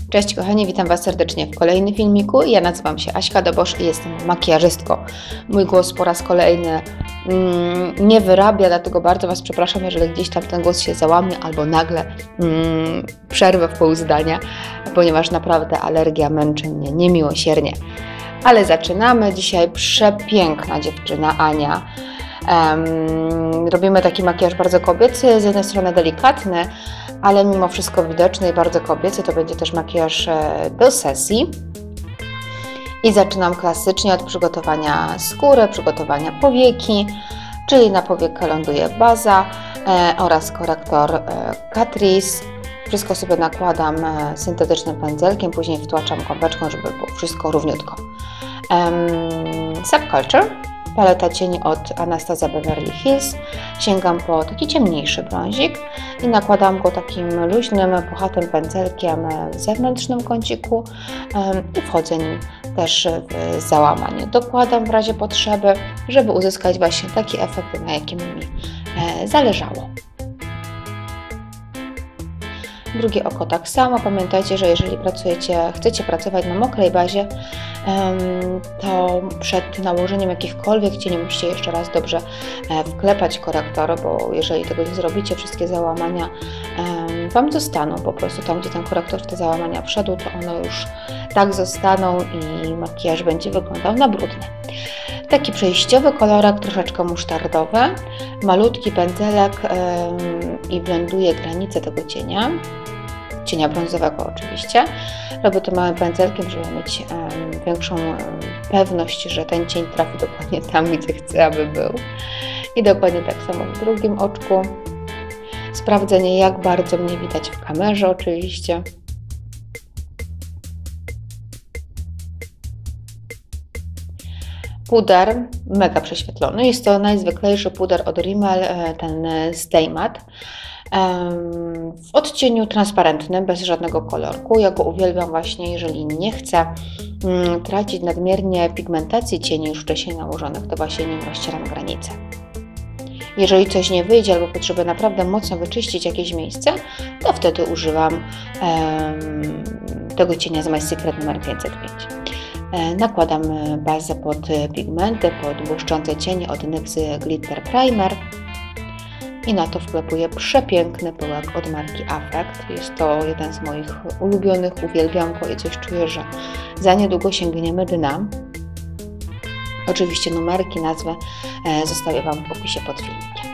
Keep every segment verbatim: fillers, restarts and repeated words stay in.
Cześć kochani, witam Was serdecznie w kolejnym filmiku. Ja nazywam się Aśka Dobosz i jestem makijażystką. Mój głos po raz kolejny mm, nie wyrabia, dlatego bardzo Was przepraszam, jeżeli gdzieś tam ten głos się załamie albo nagle mm, przerwę w pół zdania, ponieważ naprawdę alergia męczy mnie niemiłosiernie. Ale zaczynamy. Dzisiaj przepiękna dziewczyna Ania. Um, robimy taki makijaż bardzo kobiecy, z jednej strony delikatny, ale mimo wszystko widoczny i bardzo kobiecy. To będzie też makijaż do sesji. I zaczynam klasycznie od przygotowania skóry, przygotowania powieki, czyli na powiekę ląduje baza e, oraz korektor e, Catrice. Wszystko sobie nakładam e, syntetycznym pędzelkiem, później wtłaczam gąbeczką, żeby było wszystko równiutko. Um, Subculture. Paleta cieni od Anastasia Beverly Hills. Sięgam po taki ciemniejszy brązik i nakładam go takim luźnym, puchatym pędzelkiem w zewnętrznym kąciku i wchodzę nim też w załamanie. Dokładam w razie potrzeby, żeby uzyskać właśnie taki efekt, na jakim mi zależało. Drugie oko tak samo. Pamiętajcie, że jeżeli pracujecie, chcecie pracować na mokrej bazie, to przed nałożeniem jakichkolwiek cieni musicie jeszcze raz dobrze wklepać korektor, bo jeżeli tego nie zrobicie, wszystkie załamania Wam zostaną. Po prostu tam, gdzie ten korektor w te załamania wszedł, to one już tak zostaną i makijaż będzie wyglądał na brudny. Taki przejściowy kolorek, troszeczkę musztardowy, malutki pędzelek i blenduję granicę tego cienia. Cienia brązowego oczywiście. Robię to małym pędzelkiem, żeby mieć um, większą um, pewność, że ten cień trafi dokładnie tam, gdzie chcę, aby był. I dokładnie tak samo w drugim oczku. Sprawdzenie, jak bardzo mnie widać w kamerze oczywiście. Puder mega prześwietlony. Jest to najzwyklejszy puder od Rimmel, ten Stay Matte. W odcieniu transparentnym, bez żadnego kolorku. Ja go uwielbiam właśnie, jeżeli nie chcę mm, tracić nadmiernie pigmentacji cieni już wcześniej nałożonych, to właśnie nim rozcieram granicę. Jeżeli coś nie wyjdzie albo potrzebuję naprawdę mocno wyczyścić jakieś miejsce, to wtedy używam um, tego cienia z My Secret numer pięćset pięć. E, nakładam bazę pod pigmenty, pod błyszczące cienie od NYX Glitter Primer. I na to wklepuję przepiękny pyłek od marki Affect. Jest to jeden z moich ulubionych, uwielbiam go i coś czuję, że za niedługo sięgniemy dna. Oczywiście numerki, nazwę zostawię Wam w opisie pod filmikiem.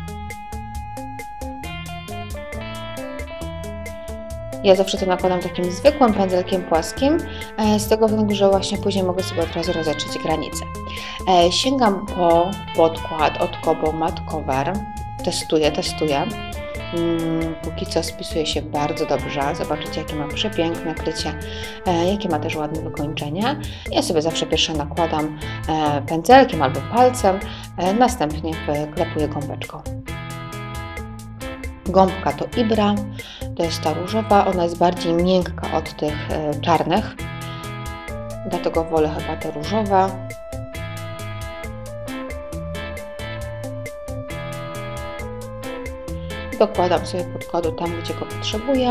Ja zawsze to nakładam takim zwykłym pędzelkiem płaskim, z tego względu, że właśnie później mogę sobie od razu rozetrzeć granicę. Sięgam po podkład od Kobo Matte Cover. Testuję, testuję. Hmm, póki co spisuje się bardzo dobrze. Zobaczycie, jakie ma przepiękne krycie, e, jakie ma też ładne wykończenie. Ja sobie zawsze pierwsze nakładam e, pędzelkiem albo palcem, e, następnie wklepuję gąbeczką. Gąbka to Ibra, to jest ta różowa, ona jest bardziej miękka od tych e, czarnych, dlatego wolę chyba te różowe. Dokładam sobie podkładu tam, gdzie go potrzebuję.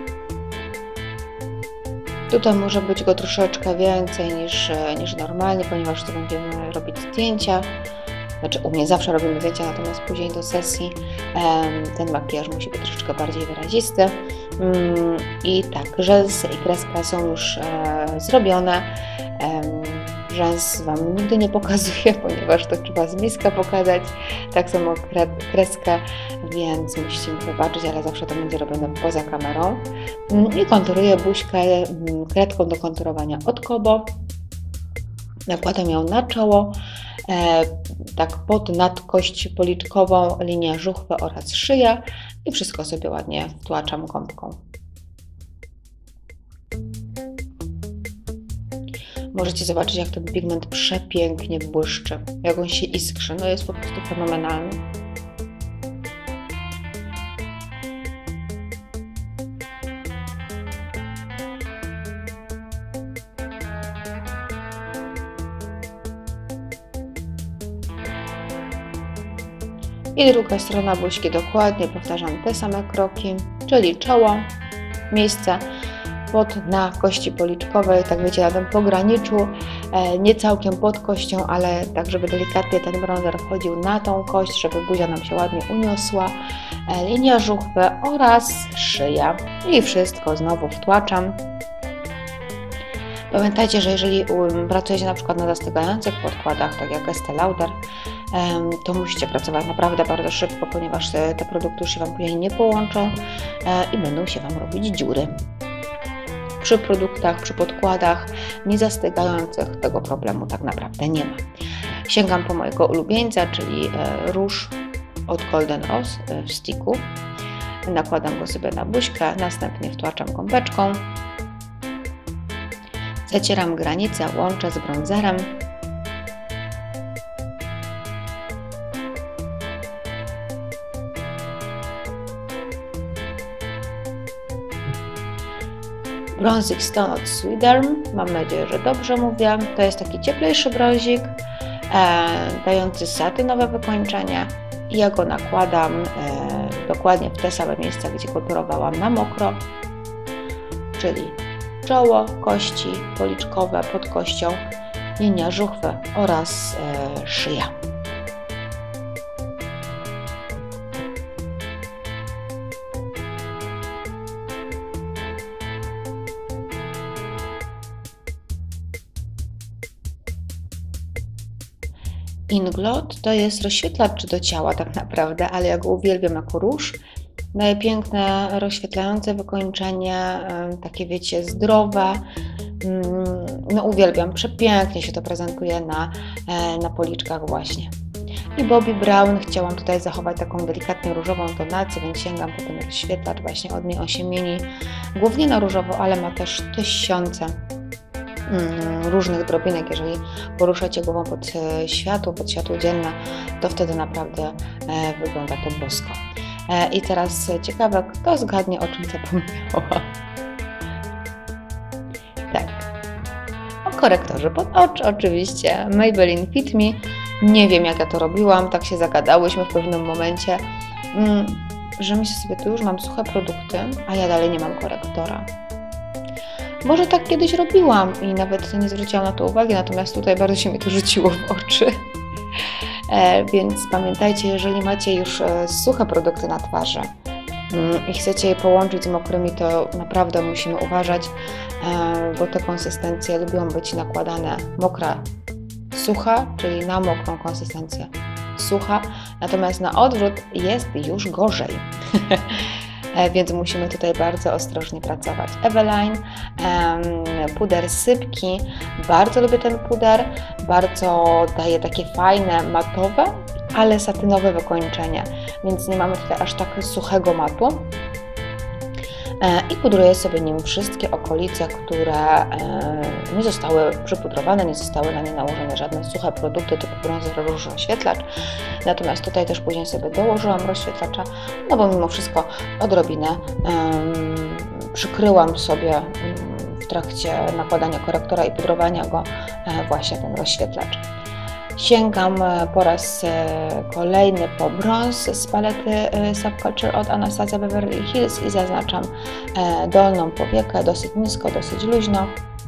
Tutaj może być go troszeczkę więcej niż, niż normalnie, ponieważ tu będziemy robić zdjęcia. Znaczy u mnie zawsze robimy zdjęcia, natomiast później do sesji um, ten makijaż musi być troszeczkę bardziej wyrazisty. Um, I tak, rzęsy i kreska są już e, zrobione. Um, Rzęs Wam nigdy nie pokazuję, ponieważ to trzeba z bliska pokazać. Tak samo kreskę, więc musicie mi wybaczyć, ale zawsze to będzie robione poza kamerą. I konturuję buźkę kredką do konturowania od Kobo. Nakładam ją na czoło, e, tak pod nad kość policzkową, linię żuchwy oraz szyja i wszystko sobie ładnie wtłaczam gąbką. Możecie zobaczyć, jak ten pigment przepięknie błyszczy, jak on się iskrzy, no jest po prostu fenomenalny. I druga strona buźki dokładnie powtarzam te same kroki, czyli czoło, miejsce spod na kości policzkowej, tak wiecie, na tym pograniczu, nie całkiem pod kością, ale tak, żeby delikatnie ten bronzer wchodził na tą kość, żeby buzia nam się ładnie uniosła, linia żuchwy oraz szyja. I wszystko znowu wtłaczam. Pamiętajcie, że jeżeli pracujecie na przykład na zastygających podkładach, tak jak Estée Lauder, to musicie pracować naprawdę bardzo szybko, ponieważ te produkty już się Wam później nie połączą i będą się Wam robić dziury. Przy produktach, przy podkładach niezastygających tego problemu tak naprawdę nie ma. Sięgam po mojego ulubieńca, czyli róż od Golden Rose w sticku. Nakładam go sobie na buźkę, następnie wtłaczam gąbeczką. Zacieram granicę, łączę z bronzerem. Bronzing Stone od Sweederm, mam nadzieję, że dobrze mówię. To jest taki cieplejszy brązik, e, dający satynowe wykończenie. I ja go nakładam e, dokładnie w te same miejsca, gdzie kolorowałam na mokro, czyli czoło, kości policzkowe pod kością, linia żuchwy oraz e, szyja. Inglot to jest rozświetlacz do ciała tak naprawdę, ale ja go uwielbiam jako róż. Daje piękne, rozświetlające wykończenie, takie wiecie, zdrowe. No uwielbiam, przepięknie się to prezentuje na, na policzkach właśnie. I Bobbi Brown, chciałam tutaj zachować taką delikatnie różową tonację, więc sięgam po ten rozświetlacz właśnie od niej, on się mieni głównie na różowo, ale ma też tysiące różnych drobinek. Jeżeli poruszacie głową pod światło, pod światło dzienne, to wtedy naprawdę wygląda to bosko. I teraz ciekawe, kto zgadnie, o czym zapomniała. Tak, o korektorze pod oczy oczywiście, Maybelline Fit Me. Nie wiem, jak ja to robiłam, tak się zagadałyśmy w pewnym momencie, że myślę sobie, tu już mam suche produkty, a ja dalej nie mam korektora. Może tak kiedyś robiłam i nawet nie zwróciłam na to uwagi, natomiast tutaj bardzo się mi to rzuciło w oczy. E, więc pamiętajcie, jeżeli macie już e, suche produkty na twarzy mm, i chcecie je połączyć z mokrymi, to naprawdę musimy uważać, e, bo te konsystencje lubią być nakładane mokra, sucha, czyli na mokrą konsystencję sucha, natomiast na odwrót jest już gorzej. Więc musimy tutaj bardzo ostrożnie pracować. Eveline, puder sypki, bardzo lubię ten puder, bardzo daje takie fajne, matowe, ale satynowe wykończenie, więc nie mamy tutaj aż tak suchego matu. I pudruję sobie nim wszystkie okolice, które nie zostały przypudrowane, nie zostały na nie nałożone żadne suche produkty typu bronzer, róż, rozświetlacz. Natomiast tutaj też później sobie dołożyłam rozświetlacza, no bo mimo wszystko odrobinę um, przykryłam sobie w trakcie nakładania korektora i pudrowania go właśnie ten rozświetlacz. Sięgam po raz kolejny po brąz z palety Subculture od Anastasia Beverly Hills i zaznaczam dolną powiekę dosyć nisko, dosyć luźno.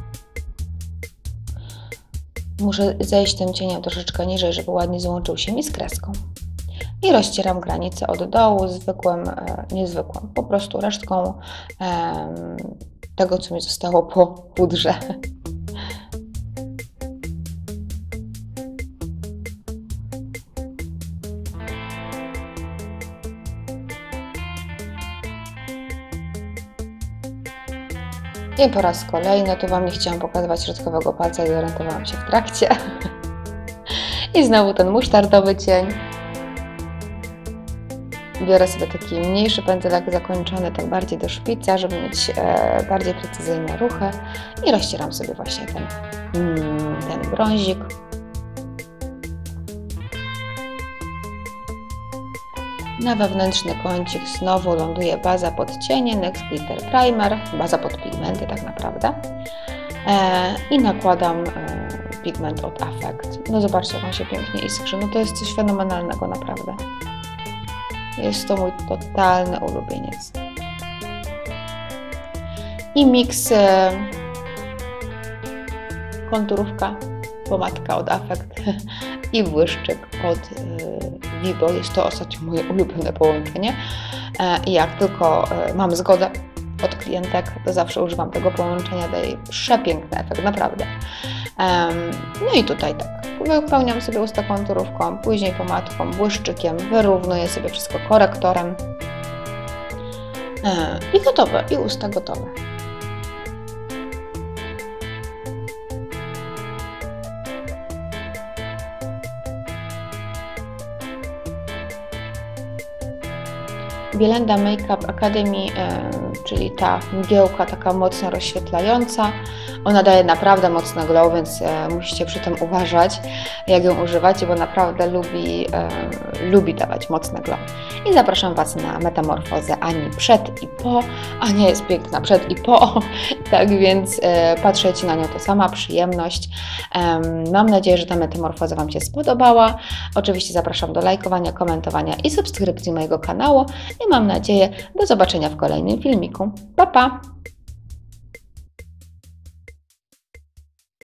Muszę zejść tym cieniem troszeczkę niżej, żeby ładnie złączył się mi z kreską. I rozcieram granicę od dołu zwykłym, niezwykłym, po prostu resztką tego, co mi zostało po pudrze. I po raz kolejny, tu Wam nie chciałam pokazywać środkowego palca i zorientowałam się w trakcie. I znowu ten musztardowy cień. Biorę sobie taki mniejszy pędzelek zakończony tak bardziej do szpica, żeby mieć e, bardziej precyzyjne ruchy. I rozcieram sobie właśnie ten, mm, ten brązik. Na wewnętrzny kącik znowu ląduje baza pod cienie, Next Glitter Primer, baza pod pigmenty tak naprawdę. E, I nakładam e, pigment od Affect. No zobaczcie, jak on się pięknie iskrzy. No to jest coś fenomenalnego naprawdę. Jest to mój totalny ulubieniec. i miks e, konturówka, pomadka od Affect i błyszczyk od e, Vibo. Jest to ostatnio moje ulubione połączenie e, i jak tylko e, mam zgodę od klientek, to zawsze używam tego połączenia, daje przepiękny efekt, naprawdę. Um, no i tutaj tak, wypełniam sobie usta konturówką, później pomadką, błyszczykiem, wyrównuję sobie wszystko korektorem e, i gotowe, i usta gotowe. Bielenda Makeup Academy, czyli ta mgiełka taka mocno rozświetlająca. Ona daje naprawdę mocny glow, więc musicie przy tym uważać, jak ją używacie, bo naprawdę lubi, lubi dawać mocny glow. I zapraszam Was na metamorfozę Ani przed i po. Ania jest piękna przed i po, tak więc patrzeć na nią to sama przyjemność. Mam nadzieję, że ta metamorfoza Wam się spodobała. Oczywiście zapraszam do lajkowania, komentowania i subskrypcji mojego kanału. I mam nadzieję do zobaczenia w kolejnym filmiku. Pa, pa!